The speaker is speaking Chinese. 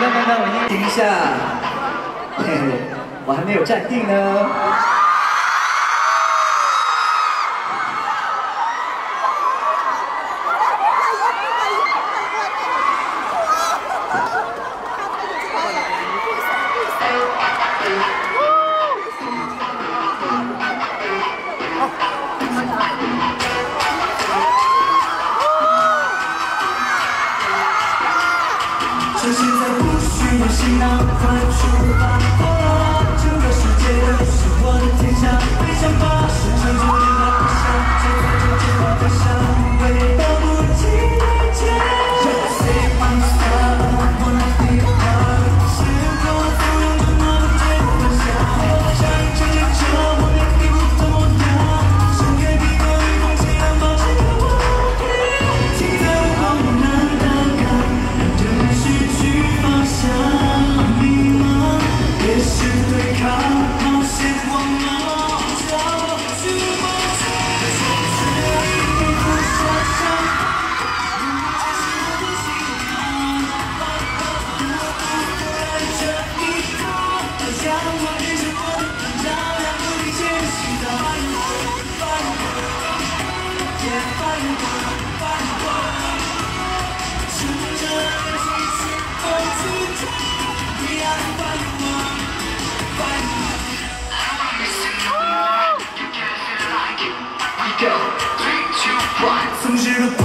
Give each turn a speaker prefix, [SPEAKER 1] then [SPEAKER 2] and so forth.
[SPEAKER 1] 等，我停一下，嘿嘿，我还没有站定呢。
[SPEAKER 2] 趁现在不需要行囊，快出发！整个世界都是我的天下，飞翔吧！时常就连它不下，就在这间我的香味，到不尽的街。Say I'm star, wanna be a part。时空浮动着那不见分晓，像这间车，我连你不怎么样。盛开苹果与风起浪，抱紧了我，停在无光无难的港，让人失去方向，迷茫，也是对抗，冒险光芒，叫我去梦想，是一步向上，这是我的信仰，我不爱这一刻，将我变成我的照亮不停前行的趁着年轻去疯去闯 We are firework, firework. You can feel like it. We go 3, 2, 1，总是